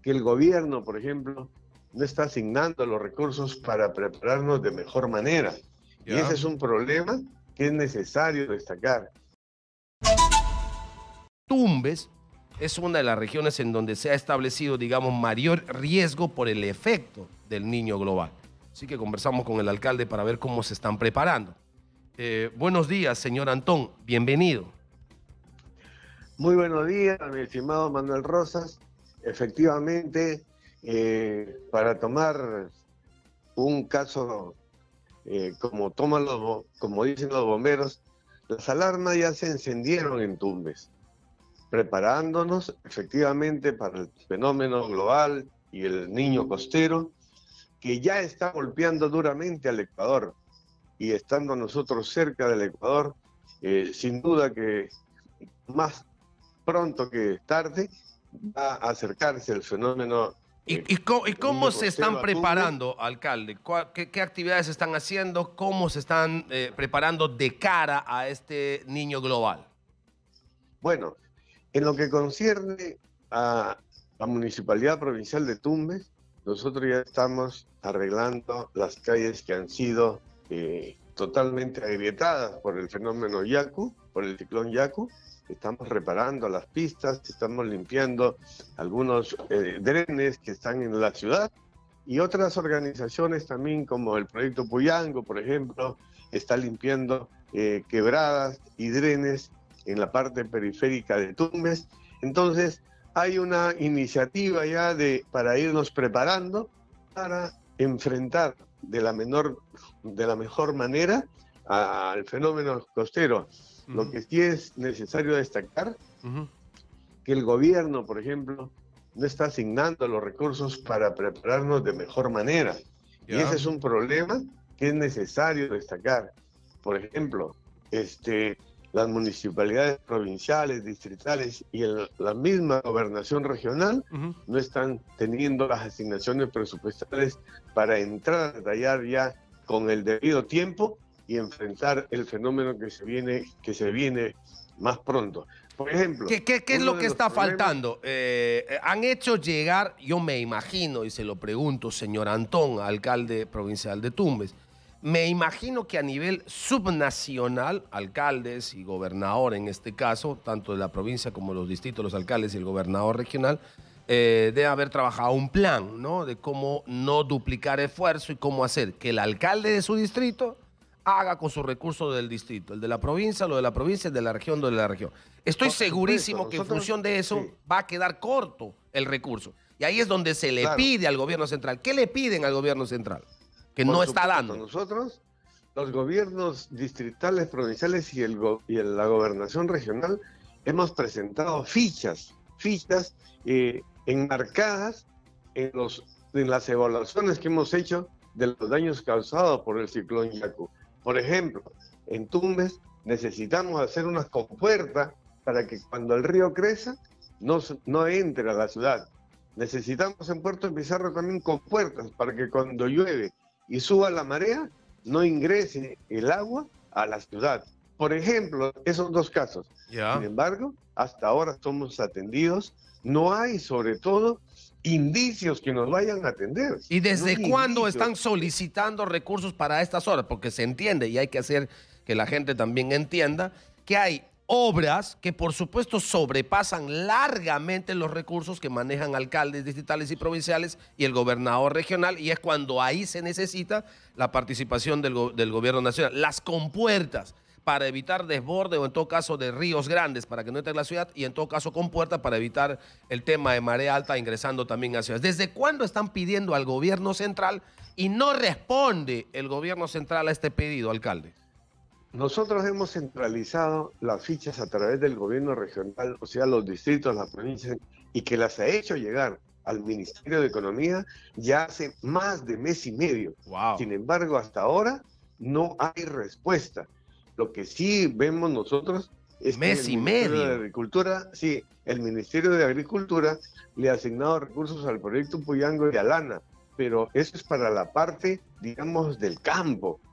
que el gobierno, por ejemplo, no está asignando los recursos para prepararnos de mejor manera. Y ese es un problema que es necesario destacar. Tumbes es una de las regiones en donde se ha establecido, digamos, mayor riesgo por el efecto del Niño global. Así que conversamos con el alcalde para ver cómo se están preparando. Buenos días, señor Antón, bienvenido. Muy buenos días, mi estimado Manuel Rosas. Efectivamente, para tomar un caso como dicen los bomberos, las alarmas ya se encendieron en Tumbes, preparándonos efectivamente para el fenómeno global y el niño costero, que ya está golpeando duramente al Ecuador. Y estando nosotros cerca del Ecuador, sin duda que más pronto que tarde va a acercarse el fenómeno. ¿Y cómo se están preparando, alcalde? ¿Qué actividades están haciendo? ¿Cómo se están preparando de cara a este niño global? Bueno, en lo que concierne a la Municipalidad Provincial de Tumbes, nosotros ya estamos arreglando las calles que han sido totalmente agrietadas por el fenómeno Yaku, por el ciclón Yaku. Estamos reparando las pistas, estamos limpiando algunos drenes que están en la ciudad, y otras organizaciones también, como el Proyecto Puyango, por ejemplo, está limpiando quebradas y drenes en la parte periférica de Tumbes. Entonces hay una iniciativa ya para irnos preparando para enfrentar de la mejor manera al fenómeno costero. Lo que sí es necesario destacar, que el gobierno, por ejemplo, no está asignando los recursos para prepararnos de mejor manera. Y ese es un problema que es necesario destacar. Por ejemplo, las municipalidades provinciales, distritales y la misma gobernación regional no están teniendo las asignaciones presupuestales para entrar a detallar ya con el debido tiempo y enfrentar el fenómeno que se viene más pronto. Por ejemplo, ¿Qué es lo que está faltando? Han hecho llegar, yo me imagino, y se lo pregunto, señor Antón, alcalde provincial de Tumbes, me imagino que a nivel subnacional, alcaldes y gobernador en este caso, tanto de la provincia como los distritos, los alcaldes y el gobernador regional, debe haber trabajado un plan, ¿no? De cómo no duplicar esfuerzo y cómo hacer que el alcalde de su distrito haga con sus recursos del distrito, el de la provincia, lo de la provincia, el de la región, lo de la región. Estoy segurísimo que en función de eso va a quedar corto el recurso. Y ahí es donde se le pide al gobierno central. ¿Qué le piden al gobierno central? Que no está dando. Nosotros, los gobiernos distritales, provinciales y la gobernación regional, hemos presentado fichas enmarcadas en las evaluaciones que hemos hecho de los daños causados por el ciclón Yaku. Por ejemplo, en Tumbes necesitamos hacer unas compuertas para que cuando el río crezca no entre a la ciudad. Necesitamos en Puerto Pizarro también compuertas para que cuando llueve y suba la marea no ingrese el agua a la ciudad. Por ejemplo, esos dos casos. Sin embargo, hasta ahora somos atendidos. No hay, sobre todo, indicios que nos vayan a atender. ¿Y desde cuándo están solicitando recursos para estas horas? Porque se entiende, y hay que hacer que la gente también entienda, que hay obras que por supuesto sobrepasan largamente los recursos que manejan alcaldes distritales y provinciales y el gobernador regional, y es cuando ahí se necesita la participación del gobierno nacional. Las compuertas para evitar desborde o en todo caso de ríos grandes para que no entre en la ciudad, y en todo caso compuertas para evitar el tema de marea alta ingresando también a ciudades. ¿Desde cuándo están pidiendo al gobierno central y no responde el gobierno central a este pedido, alcalde? Nosotros hemos centralizado las fichas a través del gobierno regional, o sea, los distritos, las provincias, y que las ha hecho llegar al Ministerio de Economía ya hace más de mes y medio. Sin embargo, hasta ahora no hay respuesta. Lo que sí vemos nosotros es que el Ministerio de Agricultura, el Ministerio de Agricultura le ha asignado recursos al Proyecto Puyango y a Lana, pero eso es para la parte, digamos, del campo.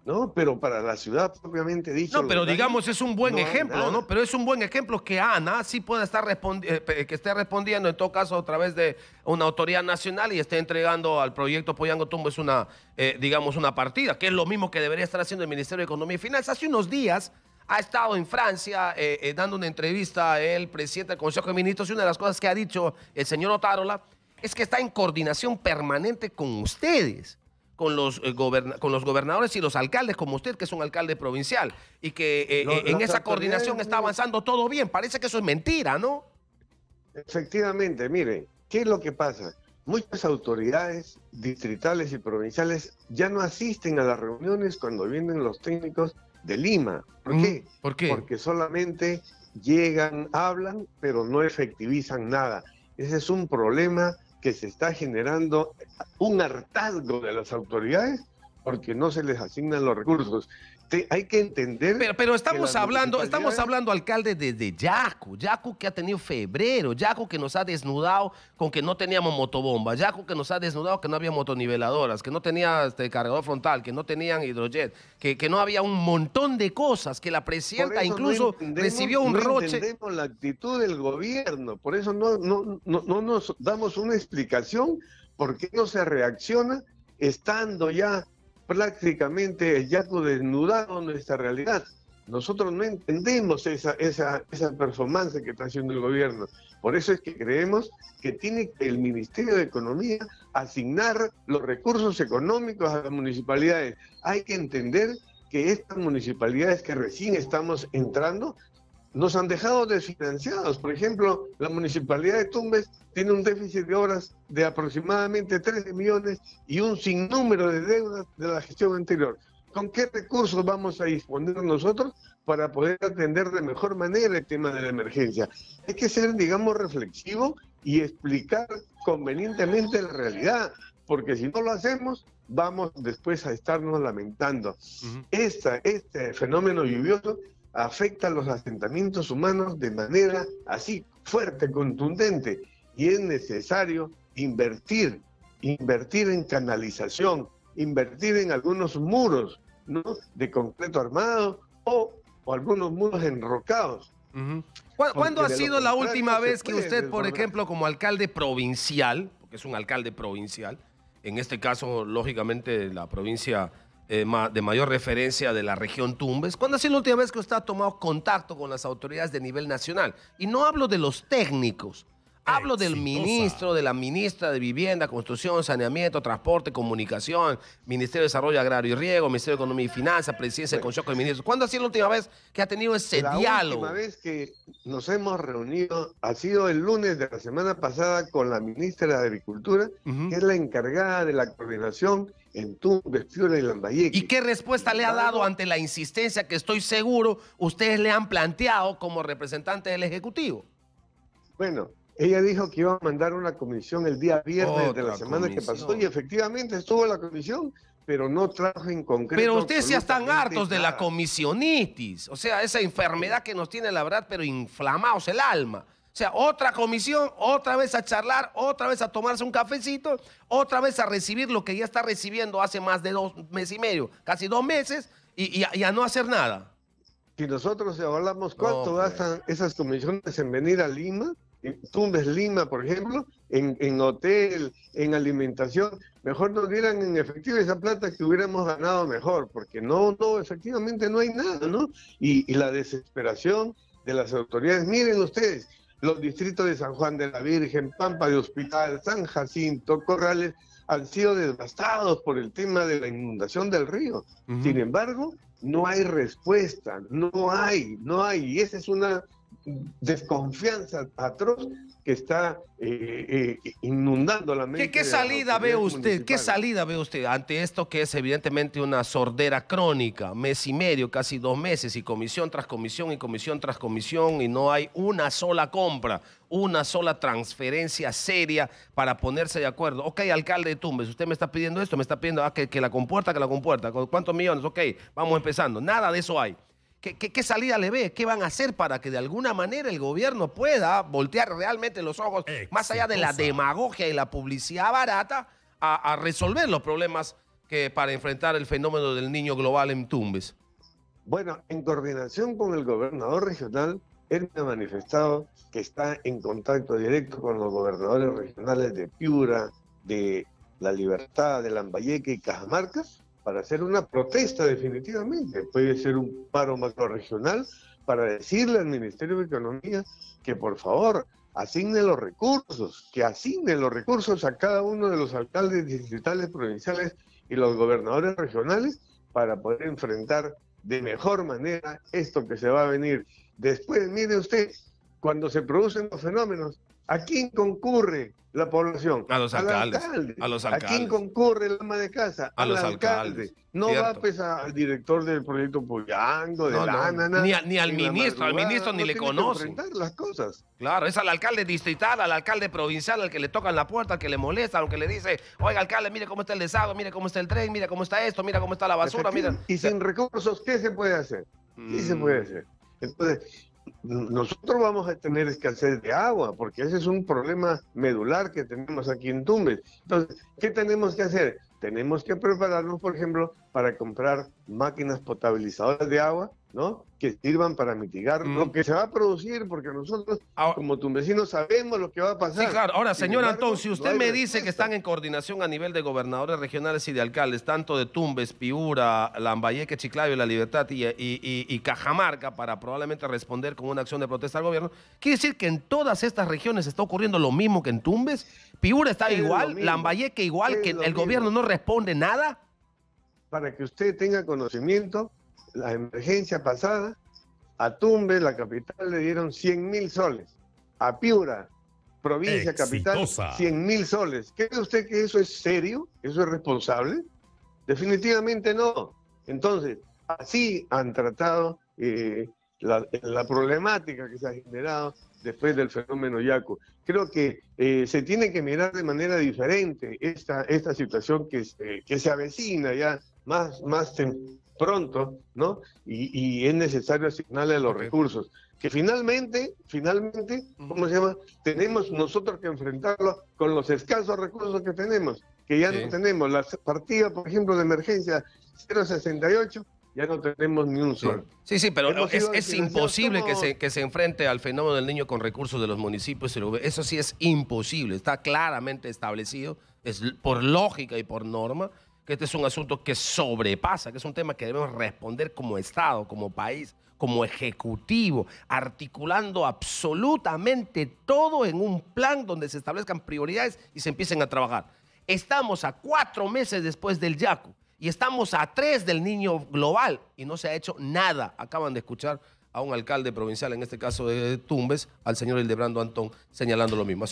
¿no? Pero para la ciudad propiamente dicho... No, pero digamos es un buen no hay ejemplo, nada. ¿no? Pero es un buen ejemplo que Ana sí pueda estar que esté respondiendo en todo caso a través de una autoridad nacional y esté entregando al proyecto Poyango Tumbes una, digamos, una partida, que es lo mismo que debería estar haciendo el Ministerio de Economía y Finanzas. Hace unos días ha estado en Francia dando una entrevista el presidente del Consejo de Ministros y una de las cosas que ha dicho el señor Otárola es que está en coordinación permanente con ustedes, con los gobernadores y los alcaldes, como usted, que es un alcalde provincial, y que en esa coordinación está avanzando todo bien. Parece que eso es mentira, ¿no? Efectivamente, mire, ¿qué es lo que pasa? Muchas autoridades distritales y provinciales ya no asisten a las reuniones cuando vienen los técnicos de Lima. ¿Por qué? ¿Por qué? Porque solamente llegan, hablan, pero no efectivizan nada. Ese es un problema que se está generando, un hartazgo de las autoridades porque no se les asignan los recursos. Hay que entender... Pero estamos hablando, alcalde, desde Yacu que ha tenido febrero, Yacu que nos ha desnudado con que no teníamos motobomba, Yacu que nos ha desnudado que no había motoniveladoras, que no tenía cargador frontal, que no tenían hidrojet, que no había un montón de cosas, que la presidenta incluso recibió un roche. No entendemos la actitud del gobierno, por eso no nos damos una explicación por qué no se reacciona estando ya prácticamente el Yacu desnudado nuestra realidad. Nosotros no entendemos esa performance que está haciendo el gobierno. Por eso es que creemos que tiene que el Ministerio de Economía asignar los recursos económicos a las municipalidades. Hay que entender que estas municipalidades que recién estamos entrando nos han dejado desfinanciados. Por ejemplo, la municipalidad de Tumbes tiene un déficit de obras de aproximadamente 13 millones y un sinnúmero de deudas de la gestión anterior. ¿Con qué recursos vamos a disponer nosotros para poder atender de mejor manera el tema de la emergencia? Hay que ser, digamos, reflexivo y explicar convenientemente la realidad, porque si no lo hacemos, vamos después a estarnos lamentando. Este fenómeno lluvioso afecta a los asentamientos humanos de manera así fuerte, contundente, y es necesario invertir en canalización, invertir en algunos muros, ¿no?, de concreto armado o algunos muros enrocados. ¿Cuándo ha sido la última vez que usted, por ejemplo, como alcalde provincial, porque es un alcalde provincial, en este caso, lógicamente, la provincia de mayor referencia de la región Tumbes, ¿cuándo ha sido la última vez que usted ha tomado contacto con las autoridades de nivel nacional? Y no hablo de los técnicos, hablo del ministro, de la ministra de Vivienda, Construcción, Saneamiento, Transporte, Comunicación, Ministerio de Desarrollo Agrario y Riego, Ministerio de Economía y Finanzas, Presidencia del Consejo de Ministros. ¿Cuándo ha sido la última vez que ha tenido ese diálogo? La última vez que nos hemos reunido ha sido el lunes de la semana pasada con la ministra de Agricultura, que es la encargada de la coordinación en Tumbes, Piura y Lambayeque. ¿Y qué respuesta le ha dado ante la insistencia que estoy seguro ustedes le han planteado como representante del Ejecutivo? Bueno, ella dijo que iba a mandar una comisión el día viernes de la semana que pasó y efectivamente estuvo la comisión, pero no trajo en concreto. Pero ustedes ya están hartos de la nada. comisionitis, o sea, esa enfermedad que nos tiene, la verdad, pero inflamados el alma. O sea, otra comisión, otra vez a charlar, otra vez a tomarse un cafecito, otra vez a recibir lo que ya está recibiendo hace más de 2 meses y medio, casi 2 meses, y a no hacer nada. Si nosotros hablamos cuánto gastan esas comisiones en venir a Lima, en Tumbes Lima, por ejemplo, en hotel, en alimentación, mejor nos dieran en efectivo esa plata que hubiéramos ganado mejor, porque no, efectivamente no hay nada, ¿no? Y la desesperación de las autoridades. Miren ustedes, los distritos de San Juan de la Virgen, Pampa de Hospital, San Jacinto, Corrales, han sido devastados por el tema de la inundación del río. Sin embargo, no hay respuesta, no hay, y esa es una desconfianza atroz que está inundando la mente. ¿Qué salida ve usted? ¿Qué salida ve usted ante esto que es evidentemente una sordera crónica, mes y medio, casi 2 meses, y comisión tras comisión y comisión tras comisión, y no hay una sola compra, una sola transferencia seria para ponerse de acuerdo? Ok, alcalde de Tumbes, usted me está pidiendo esto, me está pidiendo que la compuerta, ¿cuántos millones? Ok, vamos empezando. Nada de eso hay. ¿Qué salida le ve? ¿Qué van a hacer para que de alguna manera el gobierno pueda voltear realmente los ojos, más allá de la demagogia y la publicidad barata, a resolver los problemas que para enfrentar el fenómeno del niño global en Tumbes? Bueno, en coordinación con el gobernador regional, él me ha manifestado que está en contacto directo con los gobernadores regionales de Piura, de La Libertad, de Lambayeque y Cajamarca, para hacer una protesta definitivamente. Puede ser un paro macrorregional para decirle al Ministerio de Economía que por favor asigne los recursos, que asigne los recursos a cada uno de los alcaldes distritales, provinciales y los gobernadores regionales para poder enfrentar de mejor manera esto que se va a venir. Después, mire usted, cuando se producen los fenómenos, ¿a quién concurre la población? A los alcaldes. Al alcalde. A los ¿A alcaldes. quién concurre el ama de casa? A los alcalde. alcaldes. No Cierto. va pues al director del proyecto Puyando, de No, la no. ANANA. Ni al en la ministro, al madrugada, ministro ni no le tiene que conocen. enfrentar las cosas. Claro, es al alcalde distrital, al alcalde provincial, al que le tocan la puerta, al que le molesta, al que le dice, oiga, alcalde, mire cómo está el desagüe, mire cómo está el tren, mire cómo está esto, mira cómo está la basura, mira. Y sin recursos, ¿qué se puede hacer? ¿Qué se puede hacer? Entonces, nosotros vamos a tener escasez de agua, porque ese es un problema medular que tenemos aquí en Tumbes. Entonces, ¿qué tenemos que hacer? Tenemos que prepararnos, por ejemplo, para comprar máquinas potabilizadoras de agua, ¿no? Que sirvan para mitigar lo que se va a producir, porque nosotros, como tumbesinos, sabemos lo que va a pasar. Sí, claro. Ahora, Sin señor embargo, Antón, si usted no hay me dice que respuesta. están en coordinación a nivel de gobernadores regionales y de alcaldes, tanto de Tumbes, Piura, Lambayeque, Chiclayo, La Libertad y Cajamarca, para probablemente responder con una acción de protesta al gobierno, ¿quiere decir que en todas estas regiones está ocurriendo lo mismo que en Tumbes? ¿Piura está Es lo igual? mismo. ¿Lambayeque igual? Es ¿Que lo el gobierno mismo. no responde nada? Para que usted tenga conocimiento, la emergencia pasada, a Tumbes, la capital, le dieron 100.000 soles. A Piura, provincia capital, 100.000 soles. ¿Cree usted que eso es serio? ¿Eso es responsable? Definitivamente no. Entonces, así han tratado la problemática que se ha generado después del fenómeno Yaku. Creo que se tiene que mirar de manera diferente esta situación que se avecina ya más pronto, ¿no? Y es necesario asignarle los recursos. Que finalmente, ¿cómo se llama? Tenemos nosotros que enfrentarlo con los escasos recursos que tenemos, que ya no tenemos. La partida, por ejemplo, de emergencia 068, ya no tenemos ni un solo. Sí, pero es imposible como... que se enfrente al fenómeno del niño con recursos de los municipios. Eso sí es imposible, está claramente establecido, es por lógica y por norma, que este es un asunto que sobrepasa, que es un tema que debemos responder como Estado, como país, como Ejecutivo, articulando absolutamente todo en un plan donde se establezcan prioridades y se empiecen a trabajar. Estamos a 4 meses después del Yaku y estamos a 3 del niño global y no se ha hecho nada. Acaban de escuchar a un alcalde provincial, en este caso de Tumbes, al señor Hildebrando Antón, señalando lo mismo.